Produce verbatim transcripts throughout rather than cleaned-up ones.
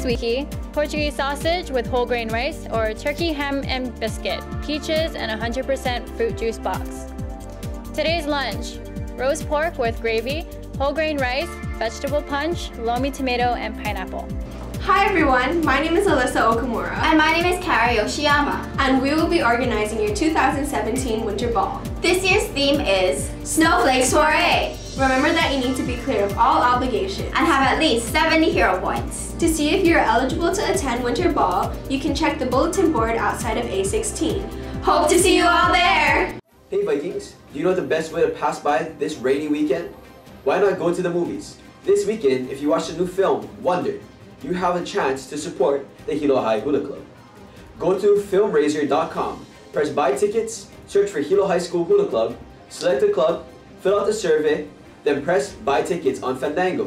Today's wiki: Portuguese sausage with whole grain rice, or turkey ham and biscuit, peaches, and one hundred percent fruit juice box. Today's lunch: roast pork with gravy, whole grain rice, vegetable punch, lomi tomato, and pineapple. Hi everyone, my name is Alyssa Okamura. And my name is Kari Yoshiyama. And we will be organizing your two thousand seventeen Winter Ball. This year's theme is Snowflake Soiree. Remember that you need to be clear of all obligations and have at least seventy hero points. To see if you're eligible to attend Winter Ball, you can check the bulletin board outside of A sixteen. Hope to see you all there! Hey Vikings, do you know the best way to pass by this rainy weekend? Why not go to the movies? This weekend, if you watch the new film, Wonder, you have a chance to support the Hilo High Hula Club. Go to film raiser dot com, press buy tickets, search for Hilo High School Hula Club, select the club, fill out the survey, then press buy tickets on Fandango.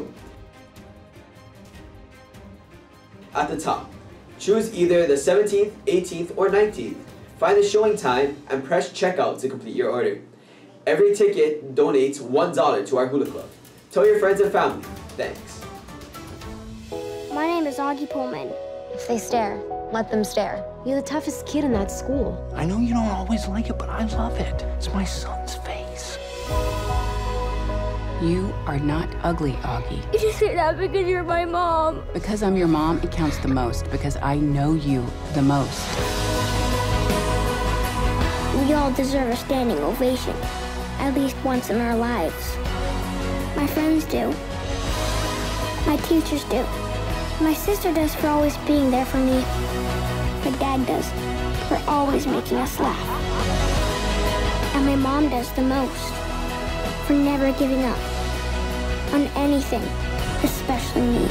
At the top, choose either the seventeenth, eighteenth, or nineteenth. Find the showing time and press checkout to complete your order. Every ticket donates one dollar to our Hula Club. Tell your friends and family. Thanks. My name is Augie Pullman. If they stare, let them stare. You're the toughest kid in that school. I know you don't always like it, but I love it. It's my son's face. You are not ugly, Augie. You just say that because you're my mom. Because I'm your mom, it counts the most, because I know you the most. We all deserve a standing ovation, at least once in our lives. My friends do. My teachers do. My sister does for always being there for me. My dad does for always making us laugh. And my mom does the most for never giving up on anything, especially me.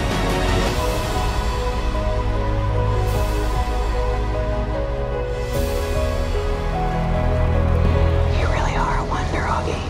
You really are a wonder, Augie.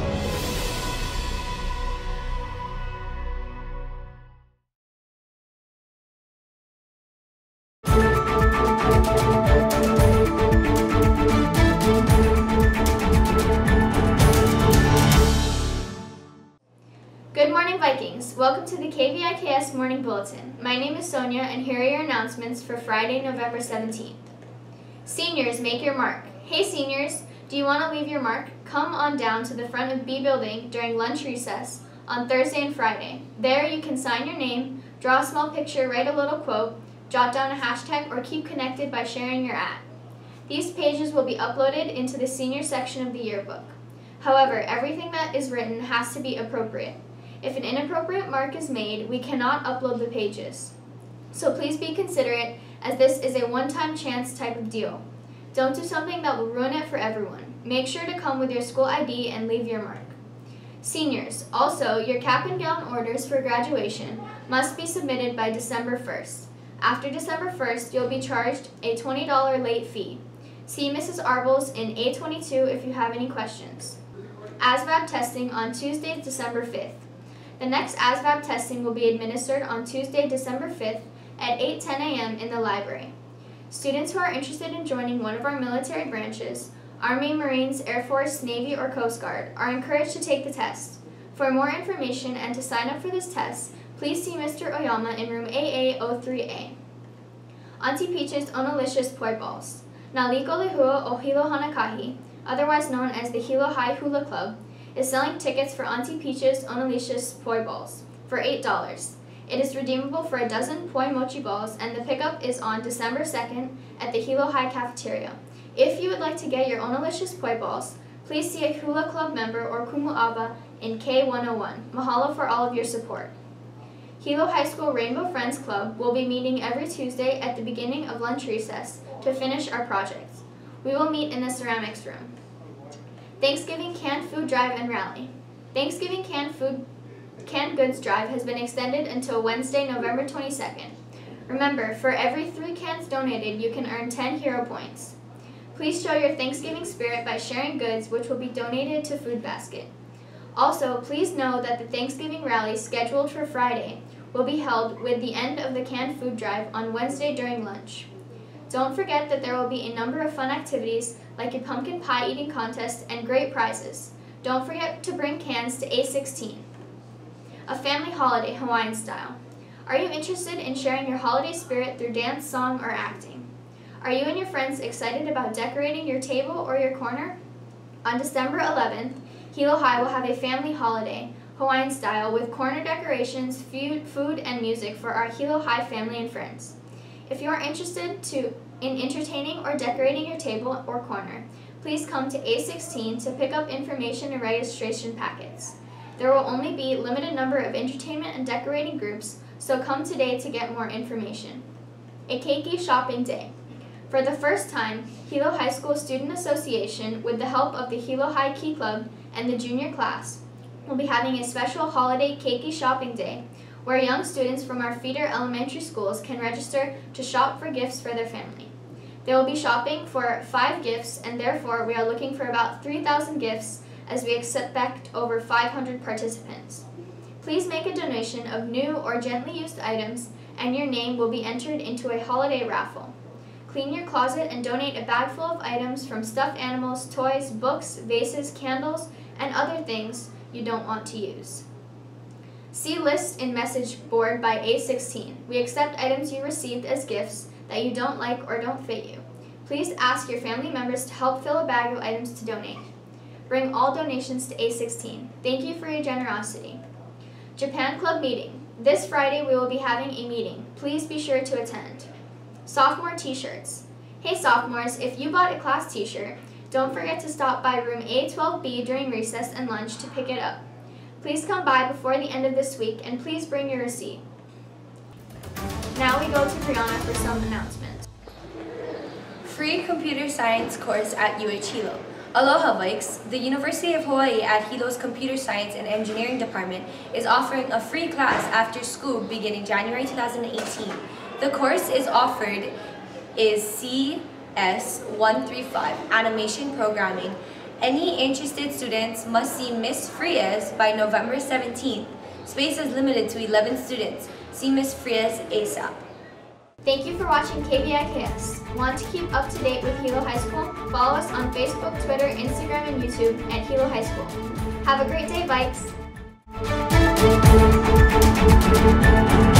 Good morning, Vikings. Welcome to the K V I K S Morning Bulletin. My name is Sonia, and here are your announcements for Friday, November seventeenth. Seniors, make your mark. Hey seniors, do you want to leave your mark? Come on down to the front of B Building during lunch recess on Thursday and Friday. There you can sign your name, draw a small picture, write a little quote, jot down a hashtag, or keep connected by sharing your ad. These pages will be uploaded into the senior section of the yearbook. However, everything that is written has to be appropriate. If an inappropriate mark is made, we cannot upload the pages. So please be considerate, as this is a one-time chance type of deal. Don't do something that will ruin it for everyone. Make sure to come with your school I D and leave your mark. Seniors, also, your cap and gown orders for graduation must be submitted by December first. After December first, you'll be charged a twenty dollar late fee. See Missus Arbles in A twenty-two if you have any questions. A S V A B testing on Tuesday, December fifth. The next A S V A B testing will be administered on Tuesday, December fifth at eight ten a m in the library. Students who are interested in joining one of our military branches, Army, Marines, Air Force, Navy, or Coast Guard, are encouraged to take the test. For more information and to sign up for this test, please see Mister Oyama in room A A zero three A. Auntie Peach's Onalicious Poi Balls. Naliko Lehua o Hilo Hanakahi, otherwise known as the Hilo High Hula Club, is selling tickets for Auntie Peach's Onalicious Poi Balls for eight dollars. It is redeemable for a dozen Poi Mochi balls, and the pickup is on December second at the Hilo High Cafeteria. If you would like to get your Onalicious Poi Balls, please see a Hula Club member or Kumu'ava in K one oh one. Mahalo for all of your support. Hilo High School Rainbow Friends Club will be meeting every Tuesday at the beginning of lunch recess to finish our projects. We will meet in the ceramics room. Thanksgiving Canned Food Drive and Rally. Thanksgiving Canned Food Canned Goods Drive has been extended until Wednesday, November twenty-second. Remember, for every three cans donated, you can earn ten hero points. Please show your Thanksgiving spirit by sharing goods, which will be donated to Food Basket. Also, please know that the Thanksgiving Rally scheduled for Friday will be held with the end of the Canned Food Drive on Wednesday during lunch. Don't forget that there will be a number of fun activities like a pumpkin pie eating contest and great prizes. Don't forget to bring cans to A sixteen. A family holiday Hawaiian style. Are you interested in sharing your holiday spirit through dance, song, or acting? Are you and your friends excited about decorating your table or your corner? On December eleventh, Hilo High will have a family holiday, Hawaiian style, with corner decorations, food, food, and music for our Hilo High family and friends. If you are interested to, in entertaining or decorating your table or corner, please come to A sixteen to pick up information and registration packets. There will only be a limited number of entertainment and decorating groups, so come today to get more information. A Keiki Shopping Day. For the first time, Hilo High School Student Association, with the help of the Hilo High Key Club and the junior class, will be having a special holiday Keiki Shopping Day, where young students from our feeder elementary schools can register to shop for gifts for their family. They will be shopping for five gifts, and therefore we are looking for about three thousand gifts as we expect over five hundred participants. Please make a donation of new or gently used items, and your name will be entered into a holiday raffle. Clean your closet and donate a bag full of items from stuffed animals, toys, books, vases, candles, and other things you don't want to use. See list in message board by A sixteen. We accept items you received as gifts that you don't like or don't fit you. Please ask your family members to help fill a bag of items to donate. Bring all donations to A sixteen. Thank you for your generosity. Japan Club meeting. This Friday we will be having a meeting. Please be sure to attend. Sophomore t-shirts. Hey sophomores, if you bought a class t-shirt, don't forget to stop by room A twelve B during recess and lunch to pick it up. Please come by before the end of this week, and please bring your receipt. Now we go to Brianna for some announcements. Free computer science course at U H Hilo. Aloha Vikes! The University of Hawaii at Hilo's Computer Science and Engineering Department is offering a free class after school beginning January two thousand eighteen. The course is offered is C S one thirty-five, Animation Programming. Any interested students must see Miz Frias by November seventeenth. Space is limited to eleven students. See Miz Frias ASAP. Thank you for watching K V I K S. Want to keep up to date with Hilo High School? Follow us on Facebook, Twitter, Instagram, and YouTube at Hilo High School. Have a great day, Vikes!